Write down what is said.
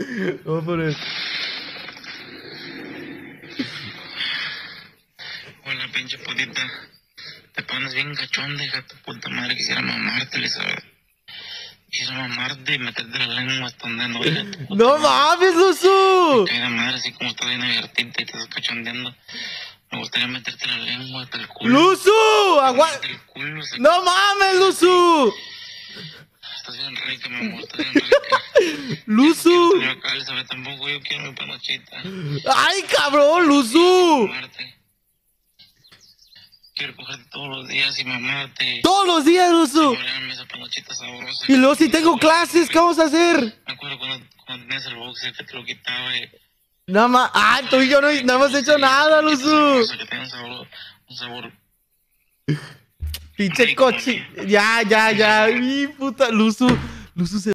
Vamos a poner. Hola, pinche putita. Te pones bien cachonda, hija de tu puta madre. Quisiera mamarte, Elizabeth. Quisiera mamarte y meterte la lengua hasta donde no, hija de tu puta ¡No madre. mames, Luzu! Me cae de madre, así como estás bien divertida y te estás cachondeando. Me gustaría meterte la lengua hasta el culo. ¡Luzu! ¡Aguanta! Hasta el culo, ¡No mames, Luzu! Estás bien rica, mi amor, estás bien rica. ¡Luzu! Yo acá, Elizabeth, tampoco yo quiero mi panochita. ¡Ay, cabrón, Luzu! Mamarte. Quiero cogerte todos los días y mamarte. ¡Todos los días, Luzu! Saborearme esa panochita sabrosa. Y luego si tengo clases, ¿qué vamos a hacer? Me acuerdo cuando tenías el boxer que te lo quitaba y... Nada más. ¡Ah, tú y yo no hemos hecho nada, Luzu! Que tenga un sabor... Pinche coche. Ya. Mi puta. Luzu se